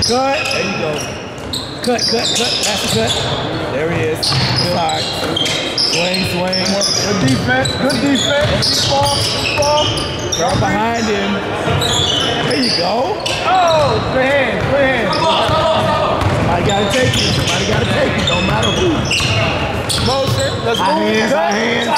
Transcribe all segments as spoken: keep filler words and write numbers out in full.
Cut. There you go. Cut, cut, cut. That's the cut. There he is. Sorry. Swing, swing. Good defense. Good defense. Keep ball. Keep ball. Right behind him. There you go. Oh, good hand. Good hand. Somebody gotta take it. Somebody gotta take it. Don't matter who. Motion. Let's High move. hands, high hands.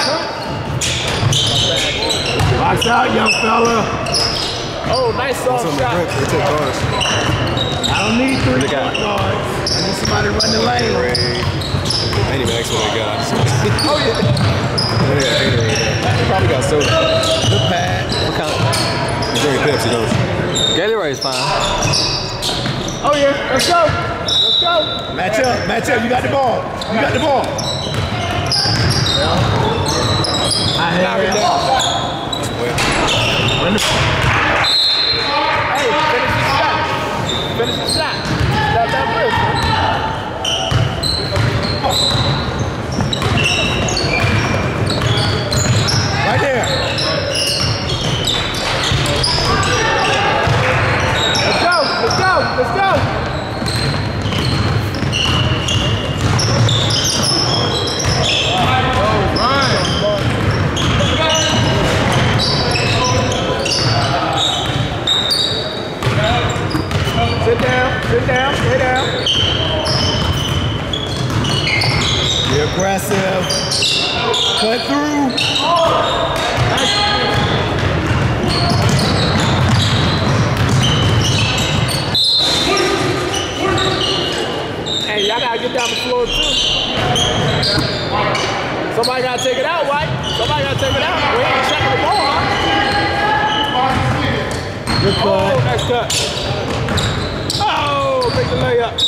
Box out, young fella. Oh, nice soft shot. They took ours. I don't need three point guards. I need somebody to run the lane. I ain't even asked what they got. Oh, yeah. They got Gatorade. They probably got soda. Good pad. What kind of? You drink Pepsi, don't you? Gatorade is fine. Oh, yeah. Let's go. Let's go. Match up, match up. You got the ball. You got the ball. I have it down. Run the Hey, finish the shot. Finish the shot. Stop that first, right there. Let's go. Let's go. Let's go. Sit down, sit down, sit down. Be aggressive. Cut through. Hey, y'all gotta get down the floor too. Somebody gotta take it out, White. Somebody gotta take it out. We ain't checking the ball, huh? Good cut. Oh, nice cut. Oh, make the layup.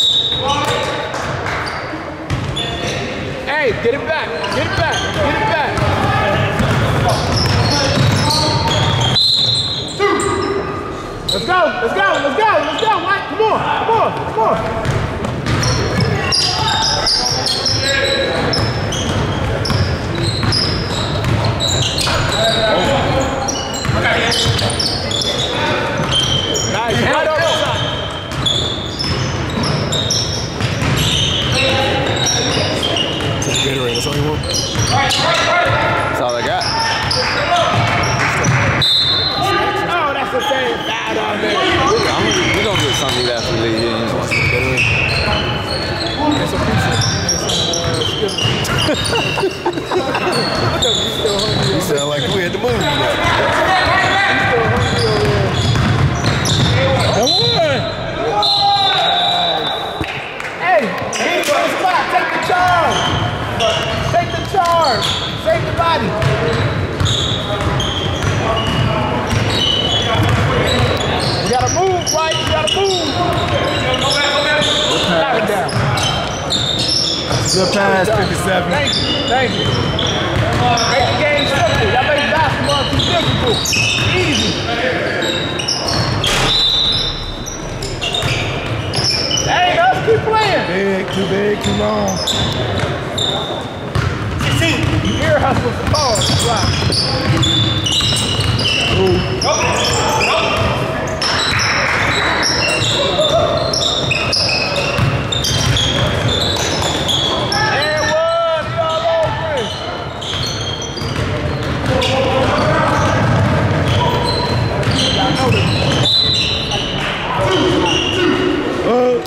Hey, get it back. Get it back. Get it back. Let's go. Let's go. Let's go. Let's go, Mike. Come on. Come on. Come on. Nice. Right over the side. Gatorade, that's all you want? That's all I got. Oh, that's the same foul down there. We're going to get something after we leave here. You just want some Gatorade? Get some pizza. You sound like we at the movie. Come on. Hey, he's on the spot. Take the charge. Take the charge. Save the body. You gotta move, right? You gotta move. Knock it down. Good pass, fifty-seven. Thank you. Thank you. Make the game simple. Y'all make basketball too difficult. Easy. Hey, let's keep playing. Big, too big, too long. You hear hustle for balls. And one, he all over it. Y'all know this. Oh.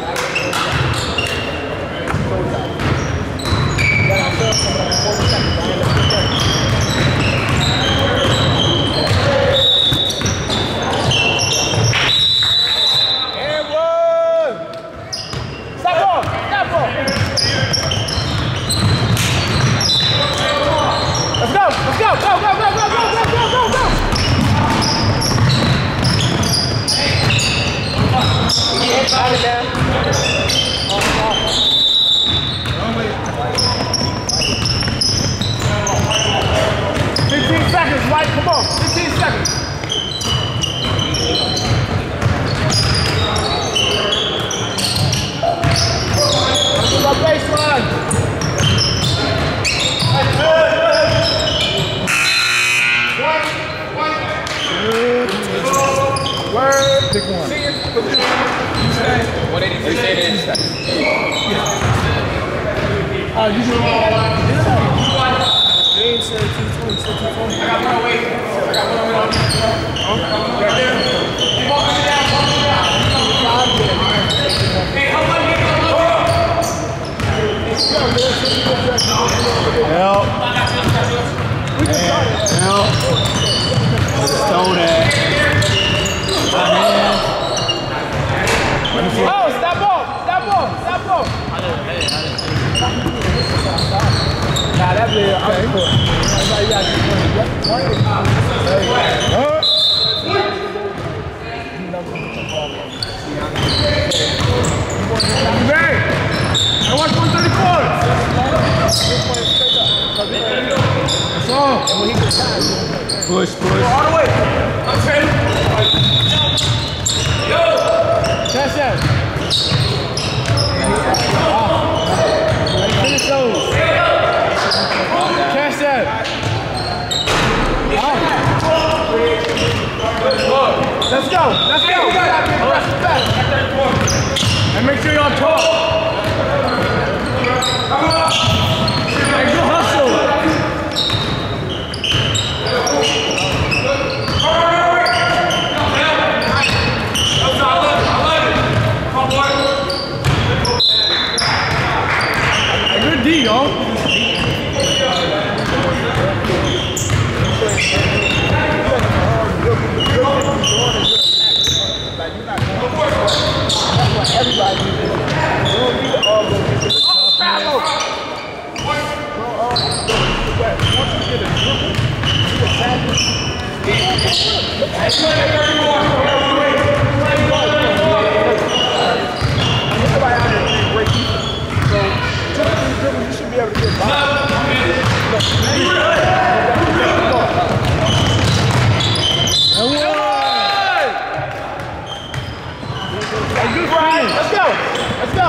fifteen seconds, White, come on, fifteen seconds. This is our baseline. Word. Pick one. What did he say? Oh, you should roll. James said two twenty, said two twenty. I got one away. I got one away. Right there. Keep on coming down, coming down. Hey, hold on, hold on. Help. Help. Stone it. Oh, stop off! Stop off! Stop off! Nah, that's it. Okay. That's why you got to do Hey! I want one thirty-four! That's all. Push, push. All the way. I'm ready. Yo! Catch that. Finish those. Catch that. Let's go! Let's go! And make sure you're on top. Hey, good hustle. Hey, good D, yo. Everybody needs it. You don't need to all go get it. Oh, shallow! Once you get a dribble, you attack it. Everybody out there is great defense. So, typically dribble, you should be able to get by. Let's go! Let's go!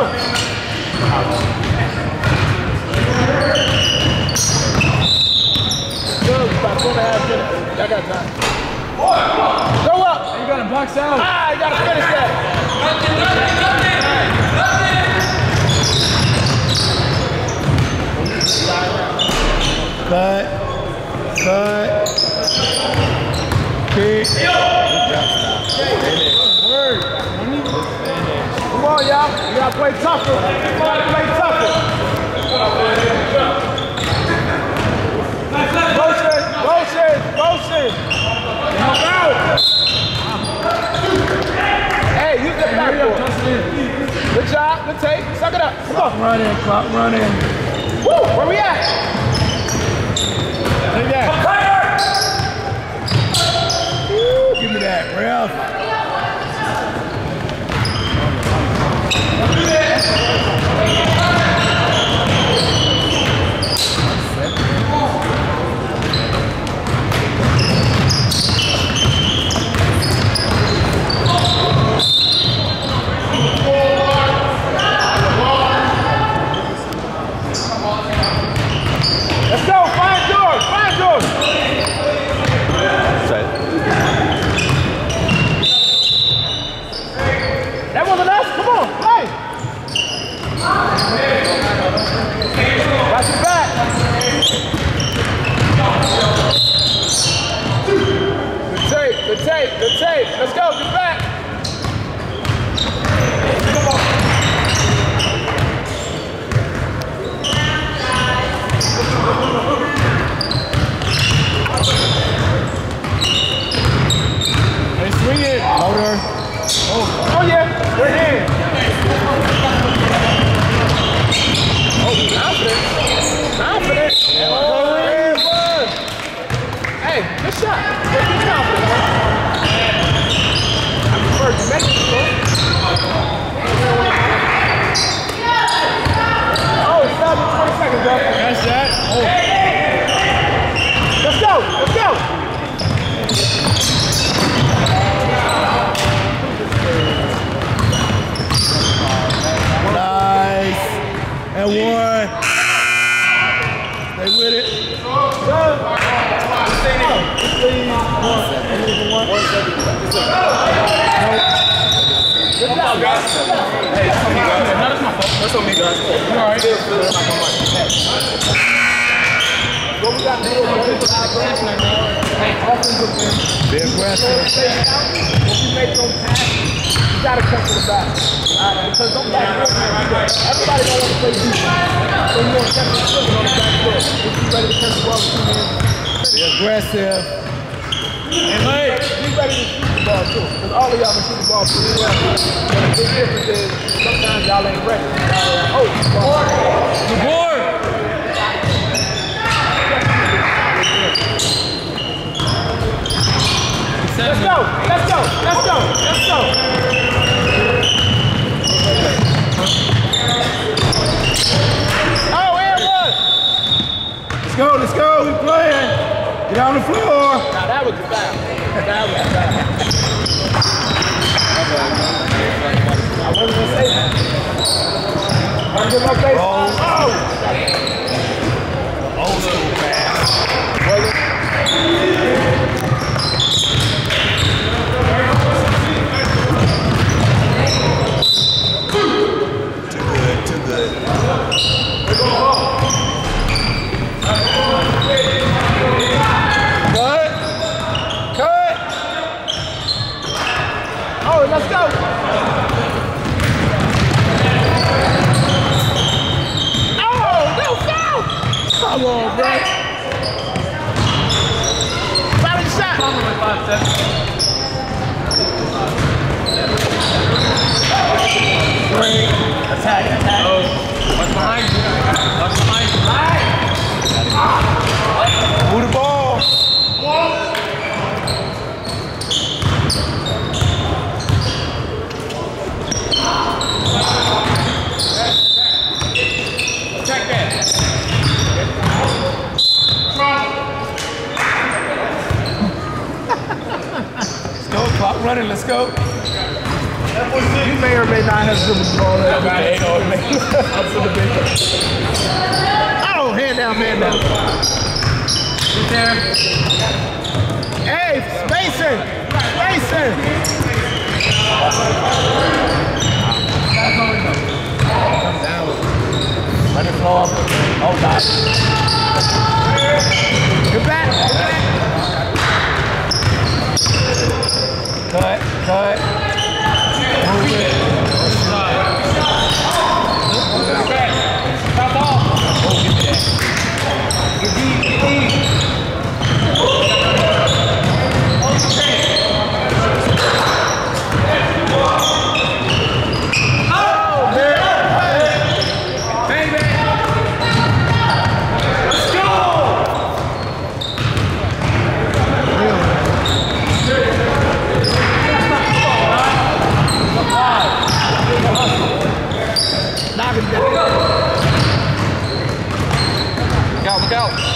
Good, about two and a half minutes. Y'all got time. Go up! You gotta box out. Ah, you gotta finish that! Cut. Cut. Kick. Word. Come on, y'all. You gotta play tougher. You gotta play tougher. Motion, motion, motion. Help out. Hey, use the backboard. Good job, good take. Suck it up. Come on. Running, clock running. Woo, where we at? Take that. Woo, give me that, ref. Let's go, find George, find George. That wasn't us, come on, play. Watch your back. Good tape, good tape, good tape. Let's go, get back. Hey, swing it. Louder. Oh yeah, we're in. Oh, confident. Confident. Oh, yeah, good. Hey, good shot. Good, good confident. I prefer to make it score. Oh, it's not twenty seconds, bro. Catch that. Oh. Let's go, let's go. Nice. And one. Stay with it. Please. One second. One second. fault, guys. Hey, that's on me, guys. No, that's my fault. That's on me, guys. You all right? What we got to do is Be aggressive. when you make those passes, you got to come to the back. Right? Because don't back everybody don't want to play defense. So you want to catch the foot on the back foot. If you're ready to catch the ball, two hands. Be aggressive. And Mike, be ready to shoot the ball too. Because all of y'all can shoot the ball pretty well. But the big difference is sometimes y'all ain't ready. Y'all are like, oh, ball. The board. Let's go, let's go, let's go, let's go. Oh, and one. Let's go, let's go. We playing. Get on the floor. Now that was a foul. That was a foul. I wasn't going to say that. I'm going to say oh. Old school pass. Too good, too good. Cut. Cut. Oh, let's go. Oh, no foul. Come on, bro. Foul the shot. Break. Attack, attack. Oh, what's behind you? What's behind you? Move the ball. Check that. Let's go. Clock running. Let's go. You may or may not have driven the ball that way. Up to the bench. Oh, hand down, man down. Sit there. Hey, spacing, spacing. Come down. Let it flow up. Oh, God. Get back, get back. Cut, cut. Move it. Stop ball. Oh, give me that. Get deep, get deep. Oh, man. Baby. Let's go. Knock him down. Look out, look out.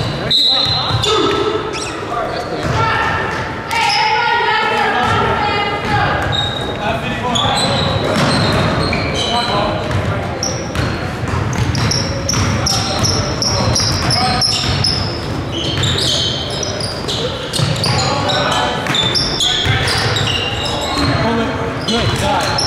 Good, God.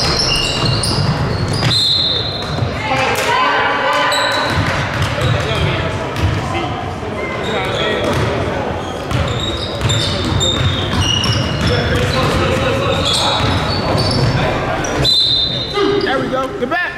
There we go. Get back.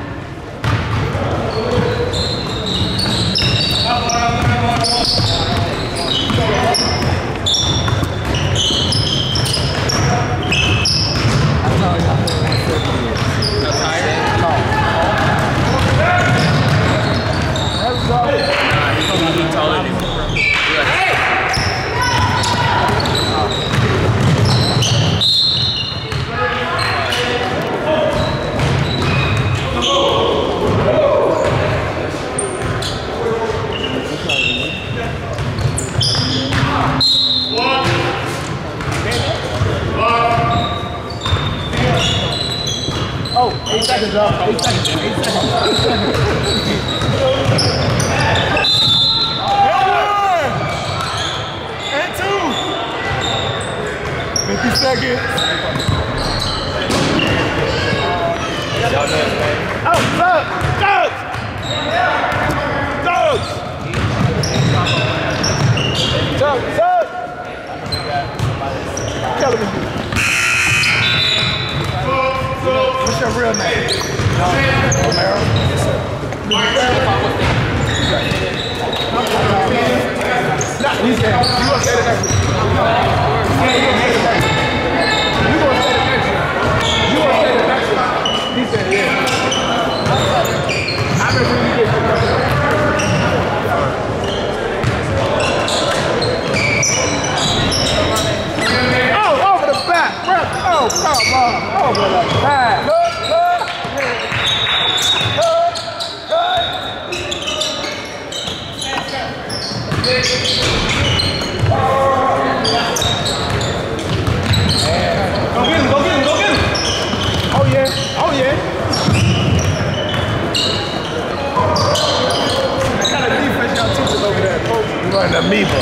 Oh, eight seconds up. Eight seconds. Eight seconds. Eight seconds. And two. fifty seconds. Oh, look! Dogs! Dogs! Dogs! Dogs! Tell me. What's your real name? Romero? Yes, sir. Nah, he said, you gonna say the next one. You gonna say the next one. You gonna say the next one. He said, yeah. I remember when you did the next one. Oh, over the back. Oh, come on. Over the back. Good, good. Good, good. Go get him, go get him, go get him. Oh yeah, oh yeah. What kind of defense y'all teaching over there, coach? You running amoeba.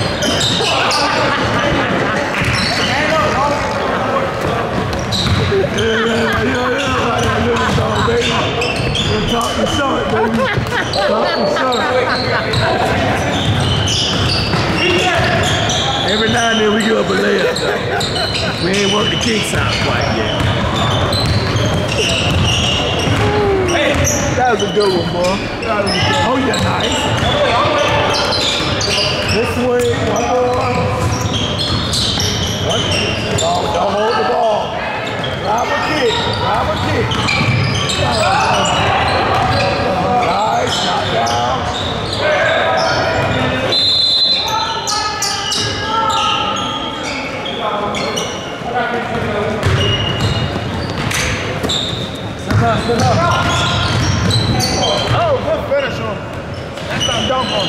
Talk and show it, baby. Talk and show it. Every now and then we give up a layup. We ain't worked the kinks out quite yet. Hey, that was a good one, boy. That was a good one. Oh, yeah, nice. This way, one more. One. Oh, don't hold the ball. Drive a kick. Drive a kick. Nice, knock down. Oh, good finish on him. That's not dunk on him.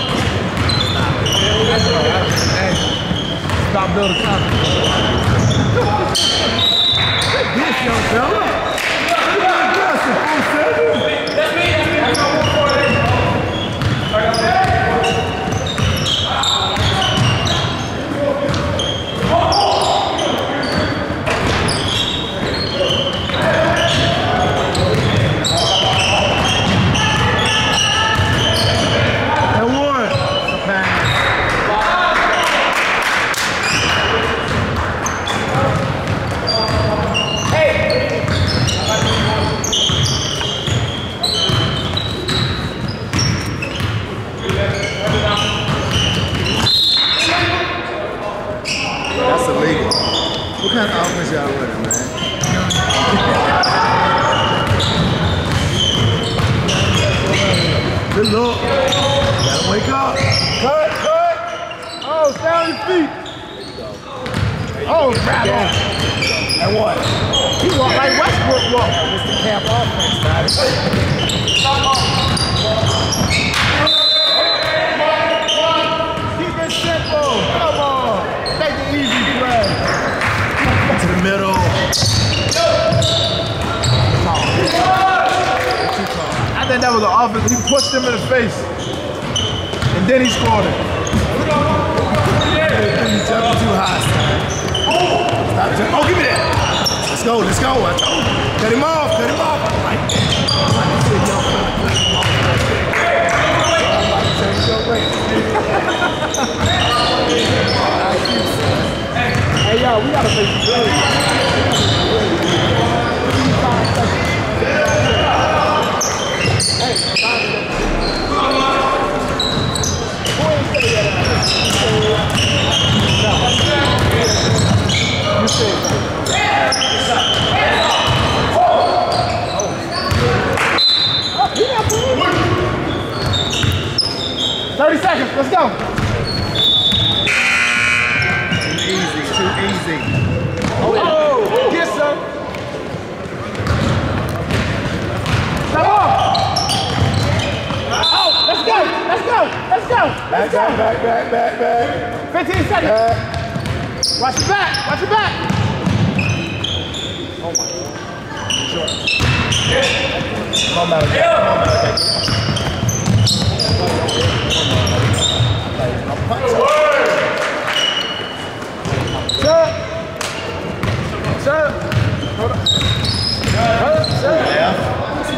Stop building confidence. Take this, young fella. That's me, that's me. What kind of offense y'all running, man? Good look. Gotta wake up. Cut, cut. Oh, stay on your feet. Oh, grab on. And what? He walked like Westbrook walked. It's the camp offense, man. Keep it simple. Come on. Take the easy play. To the middle. I think that was an offense. He pushed him in the face. And then he scored it. He's jumping too high. Stop jumping. Oh, give me that. Let's go, let's go. I told you. Cut him off, cut him off. Right there. Hey, yo, we gotta play some good. Hey, who ain't say that? You say that. thirty seconds, let's go. Too easy, too easy. Oh, yes, sir. Stop off. Oh, let's go, let's go, let's go, let's go. Back, back, back, back, back. fifteen seconds. Back. Watch your back, watch your back. Oh, my God. Sure. Come on, Malachi. Come on, Malachi. Sir! Sir! Hold on. Sir! Sir! Yeah.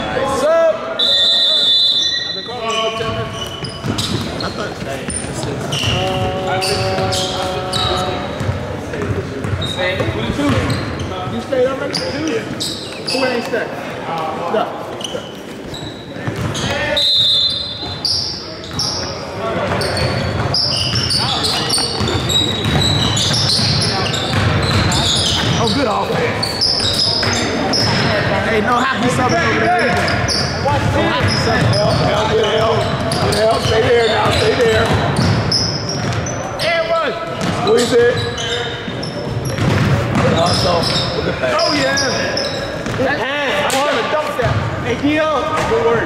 You stayed up at two? Who ain't stayed? No. Oh, good offense. Hey, no happy something over there. Watch no happy something. Help, help, good help. Good help. Stay there now. Stay there. And run. Squeeze it. Also, look at that. Oh, yeah. That pass. I want to dump that. Hey, Dio. Good work.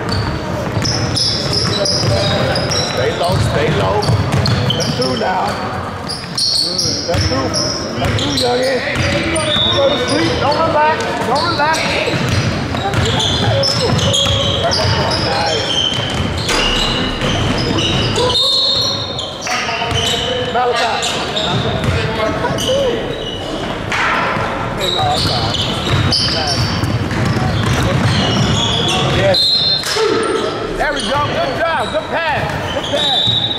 Stay low, stay low. That's through now. That's through. That's through, youngin. Don't go to sleep. Don't relax. Don't relax. Malachi. Yes. There we go. Good job. Good pass. Good pass.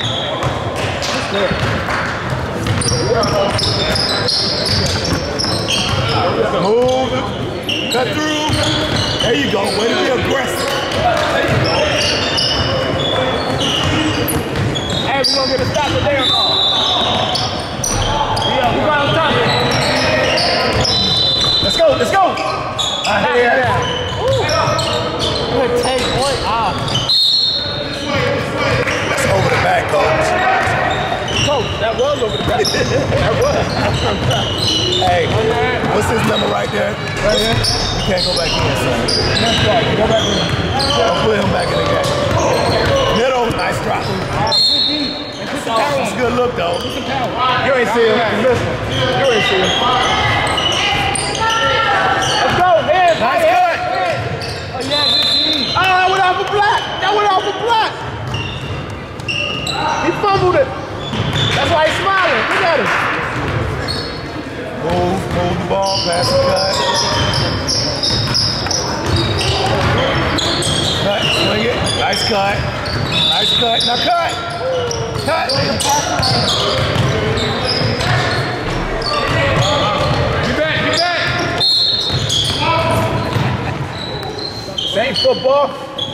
Move. Cut through. There you go. Way to be aggressive. There you go. Hey, we're going to get a stop today or not? Yeah, we're going to stop it. Let's go. Let's go. Uh, yeah, yeah. Good take, boy. Ah. That's over the back, coach. Coach, that was over the back. That was. Hey, what's his number right there? Right here? You can't go back in, son. That's right. Go back in. Don't put him back in the game. Middle, nice drop. That's a good look, though. You ain't see him. Listen. You ain't see him. Let's go, man. Nice Hey, cut. hey. Oh, yeah, good team. Oh, that went off a block. That went off a block. He fumbled it. That's why he's smiling. Look at him. Move, move the ball, pass the cut. Cut, swing it. Nice cut. Nice cut. Now cut. Cut. Get back, get back. Same football.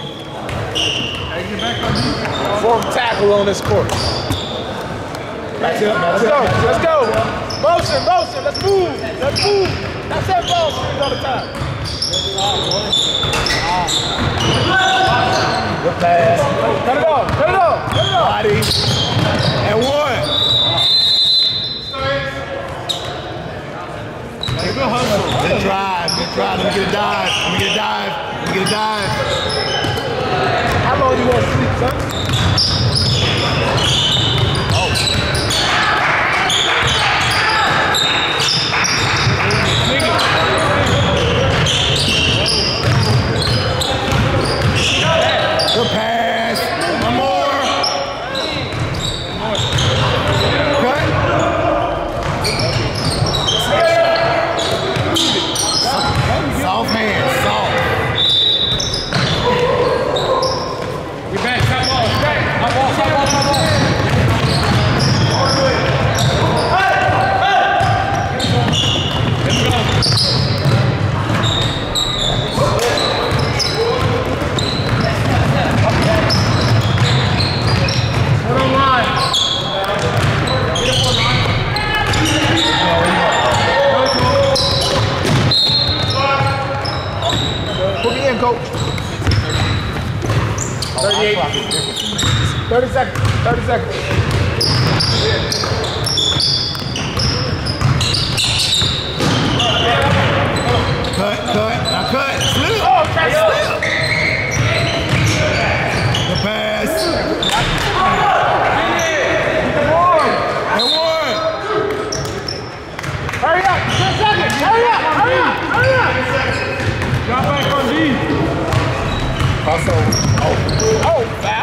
Form tackle on this court. That's it. That's Let's go, it. let's go. Motion, motion, let's move. Let's move. That's that ball screens all the time. Good pass. Cut it off, cut it off, cut it off. Body. And one. Good drive. Good drive. Let me get a dive. Let me get a dive. Let me get a dive. How long you want to sleep, son? Good pass. One more. Cut. Soft hands. Soft. Get back, top ball, back. Top ball, top ball, top ball. Put me in, coach. thirty-eight. thirty seconds. thirty seconds. Cut, cut. Now cut. Slip. Oh, okay. Slip. The pass. And one. Hurry up. ten seconds. Hurry up. Hurry up. Hurry up. Drop back on D. Also, oh. Oh, back.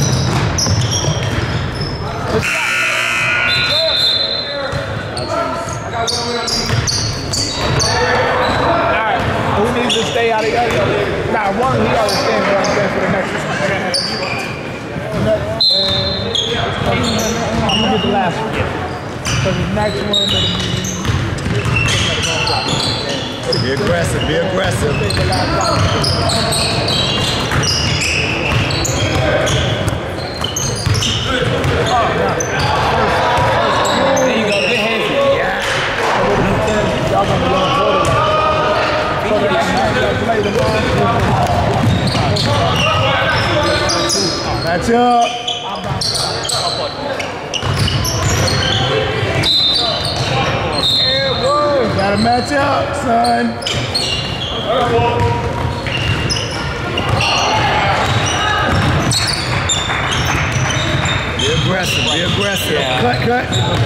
Alright, who needs to stay out of here? Nah, one, he got to stand for for the next one. get the last one. Because the next one, it'll be... Be aggressive, be aggressive. Take the last one. There you go, good hands. Yeah. Y'all gonna be on quarter line. So the next match, y'all play tomorrow. Match up. Yeah, boy. Gotta match up, son. Be aggressive, be aggressive. Yeah. Cut, cut.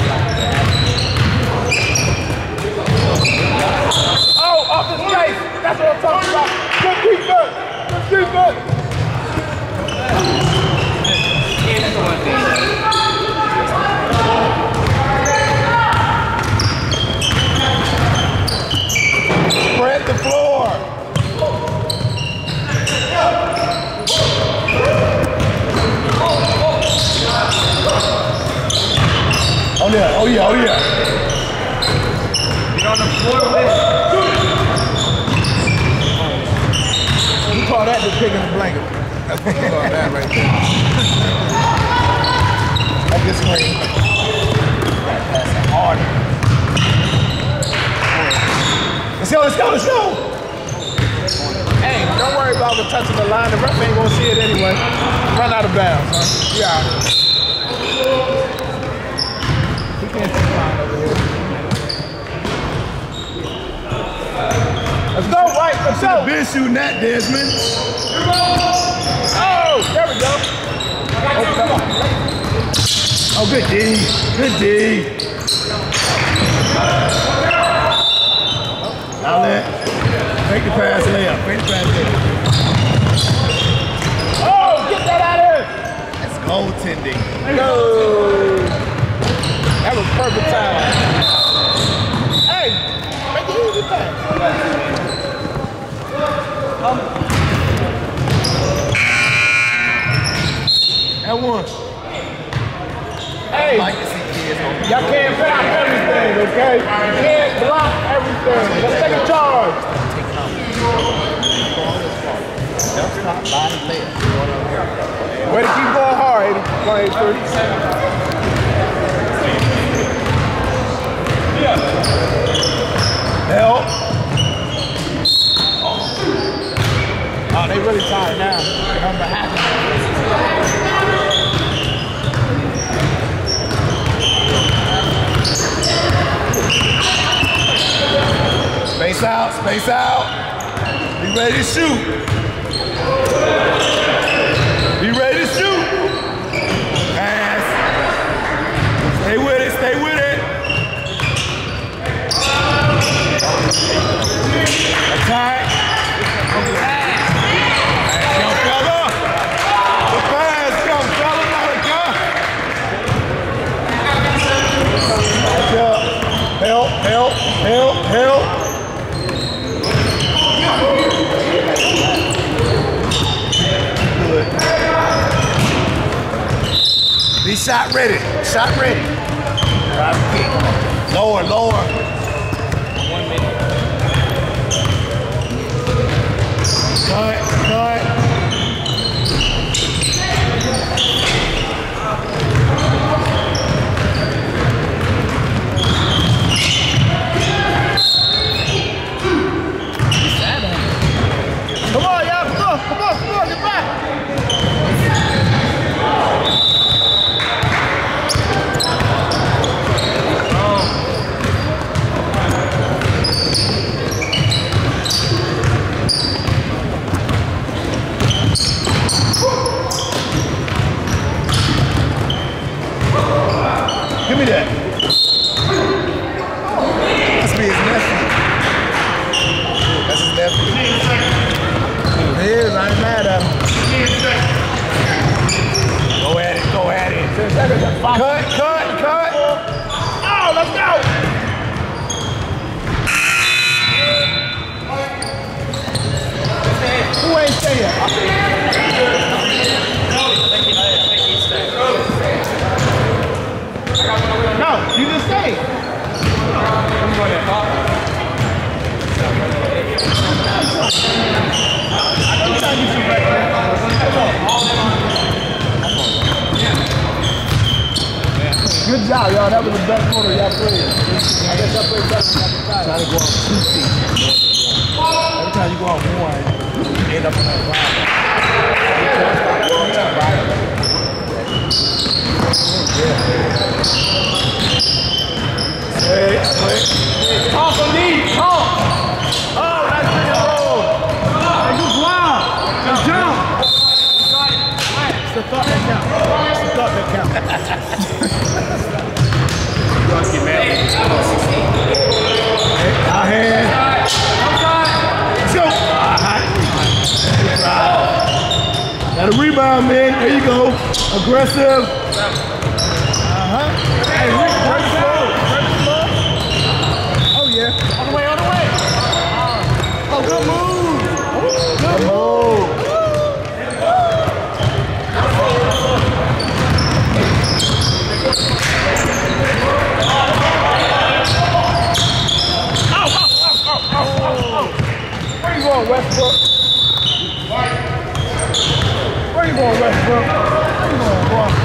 Oh, off his face. That's what I'm talking about. Good defense. Good defense. Spread the floor. Oh yeah, oh yeah, oh yeah. Get on the floor with it. You call that the pig in the blanket. That's what you call that right there. At this screen. That's hard. Let's go, let's go, let's go. Hey, don't worry about the touching the line. The ref ain't gonna see it anyway. Run out of bounds, huh? Yeah. He can't see the line over here. Let's go, right, let's go. Been shooting that, Desmond. Oh, there we go. Oh, good D. Good D. Outlet. Fake the pass layup. Fake the pass layup. Oh, get that out of here. That's goaltending. Go. That was perfect time. Hey, make it easy pass. That one. Hey, Like to see kids on the y'all can't block everything, okay? You can't block everything. Let's take a charge. Way to keep going hard, eighty. Go ahead, thirty. help. Oh, they really tired now. Number half. Space out, space out. Be ready to shoot. Be ready to shoot. Pass. Stay with it, stay with it. Attack. Pass, young fella. The pass, young fella, not a gun. Help, help, help, help. Good. Be shot ready, shot ready. Drive the kick. Lower, lower. One minute. Cut, cut. Come on, y'all. Come on, come on, come on. Get back. corner y'all played. I guess y'all played better than y'all Try to go off two feet. Every time you go off one, you end up on that ground. Hey, hey. Talk on me, talk. Oh, that's in the roll. Hey, you blind. Just jump. It's the thought that counts. It's the thought that counts. Our hand. Let's go. Got a rebound, man. There you go. Aggressive. Uh-huh. Hey, break slow. Break slow. Oh, yeah. On the way, on the way. Oh, good move. Good move. Where you going, Westbrook? Where you going, Westbrook? Where you going, boy?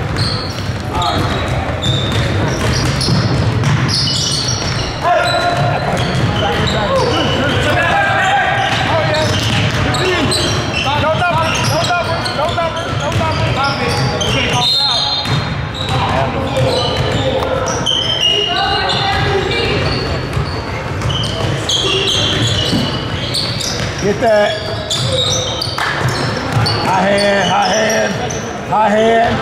Oh, yeah. No number, no number, no number, no number. Get that. High hand, high hand, high hand.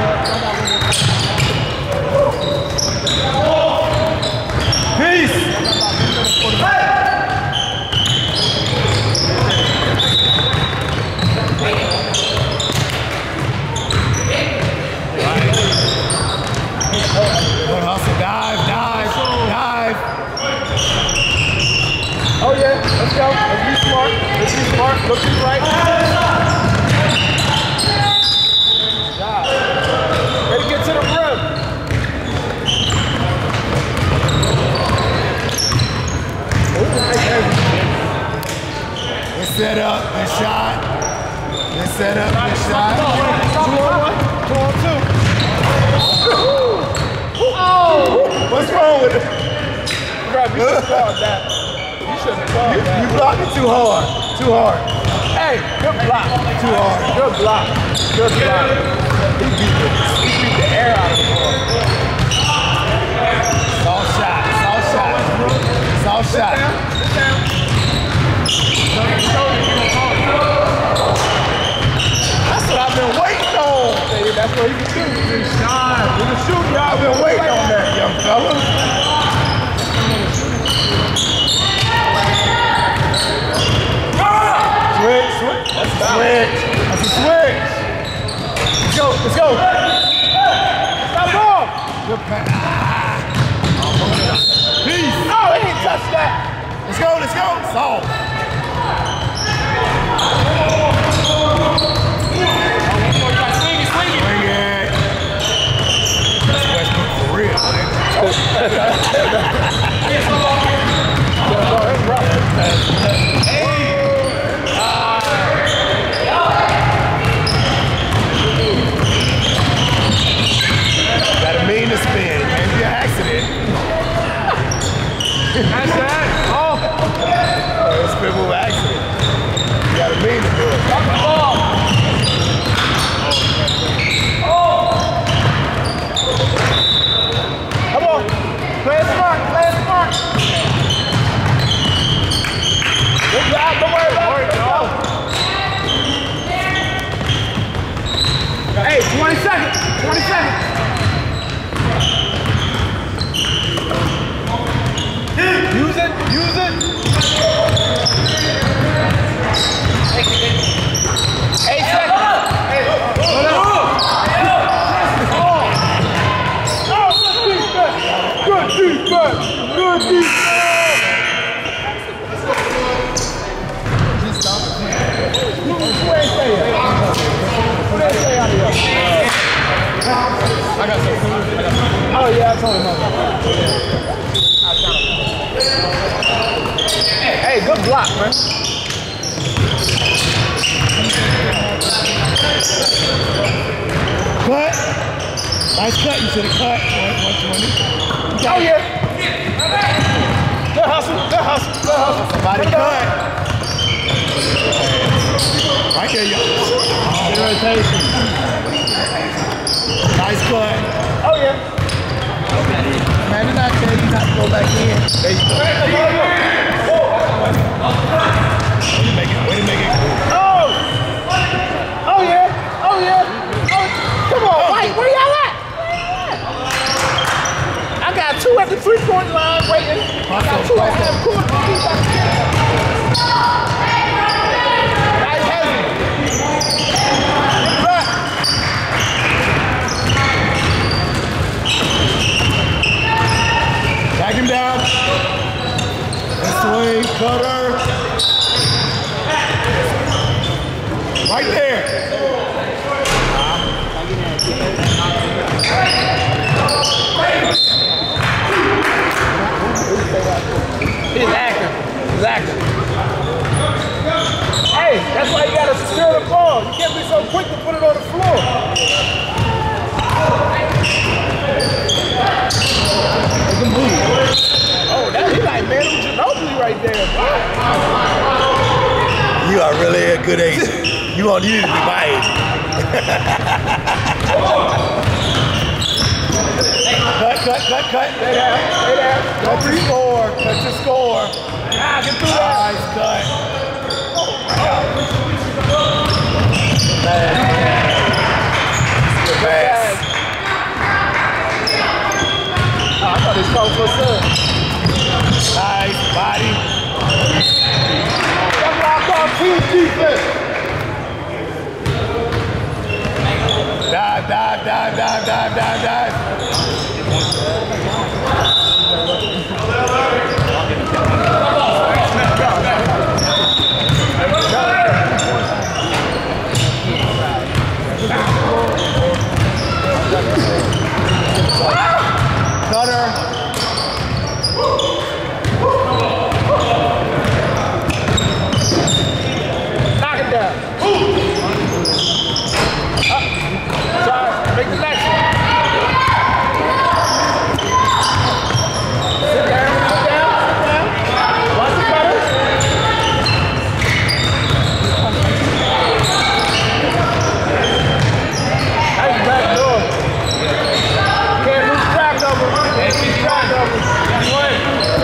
Peace. Good hustle, dive, dive, dive. Oh, yeah. Let's go. Let's be smart. Let's be smart. Look to the right. God. Ready to get to the rim. Good set up, good shot. Good set up, good shot. Two on one. Two on two. Oh! What's wrong with it? Bro, you should have called that. You should have called You, that. you blocked it too hard. Too hard. Hey, good block. Too hard. Good block. Good block. He beat the, he beat the air out of the ball. Soft shot, soft shot. Soft shot. Sit down. That's what I've been waiting on. Hey, that's what he can do. He can shine. He can shoot. Y'all been waiting on that, young fella. Switch, switch. That's a switch. That's a switch. Let's go, let's go. Stop ball. Good pass. Peace. Oh, he didn't touch that. Let's go, let's go. Soft. Swing it. That's Westbrook for real, Gotta mean to spin. It can't be an accident. That's that. Oh. It's spin move accident. You gotta mean to do it. Stop the ball. Come on. Play it smart. Play it smart. Good job. Don't worry about it. Hey, twenty seconds. twenty seconds. Use it. Use it. Eight seconds. Hey. Good defense. Good defense. Where is they at? Where is they out of here? I got some. Oh yeah, I told him about that. Hey, good block, man. Cut. Nice cut. You should have cut. one twenty. Oh, yeah. Good hustle. Good hustle. Good hustle. Somebody cut. Right there, y'all. Rotation. Nice cut. Oh, yeah. Man, they're not telling you not to go back in. There you go. Way to make it. Way to make it. Oh. Oh, yeah. Oh, yeah. Oh, come on, Mike. Where y'all at? I got two at the three-point line waiting. I got two at half court. Nice heavy. Back. Back him down. Swing, cutter. Right there. He's acting. He's acting. Hey, that's why you gotta secure the ball. You can't be so quick to put it on the floor. Oh, that, he like Manu Ginobili right there. You are really a good agent. You want you to be my agent. Cut, cut, cut, cut. Stay there. Stay there. Cut your score. Cut your score. Ah, get through that. Nice cut. Pass. Pass. Oh, I thought he was calling for a sub. Nice body. That's what I call team defense. Dive, dive, dive, dive, dive, dive, dive. Cutter. Knock it down. Up. Sorry, make the next one. Sit down, sit down, sit down. Watch the cutter. Nice back door. Can't lose track of him. Can't lose track of him. That's right.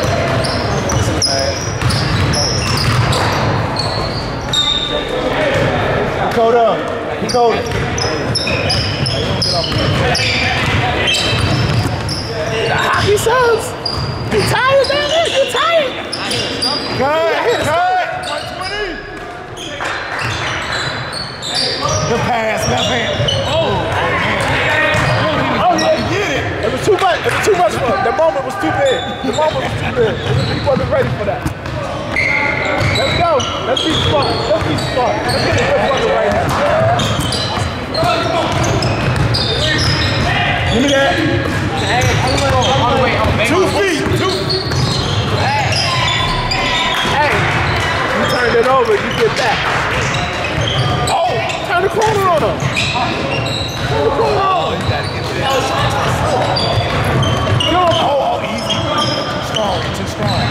Code up. Code. The hockey subs. You tired down there? You tired? Cut, cut. Good pass, left hand. Oh, Oh yeah. get it. It was too much. It was too much for him. The moment was too big. The moment was too big. He wasn't ready for that. Let's go. Let's be smart. Let's be smart. Let's get a good brother right now. Give me that. Two feet. Two. Hey, you turned it over, you get that. Oh, Turn the corner on him. Turn the corner on him. you gotta get that. Go. Oh, oh, easy. Too strong. Too strong.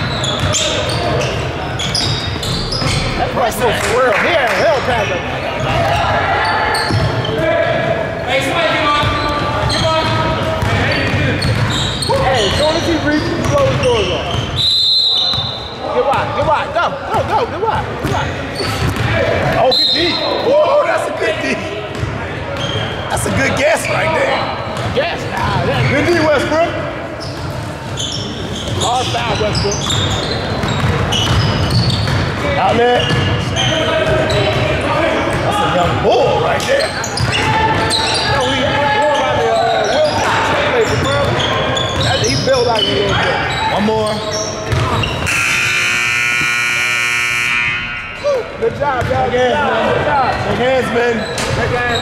That's right, so for real. Here, hell, Patrick. Hey, somebody get on. Get on. Hey, as soon as he reaches, he blow his doors off. Get wide, get wide. Go, go, go, get wide, get wide. Oh, good D. Oh, that's a good D. That's a good guess right there. Yes, nah, that's Good D, Westbrook. hard foul, Westbrook. Outlet. That's a young bull right there. No, he, he around the uh, Wilson. He played for Maryland. That- He built like a little bit. One more. Good job, y'all. Good Yes, job, man. good job. Shake hands, man. That guy.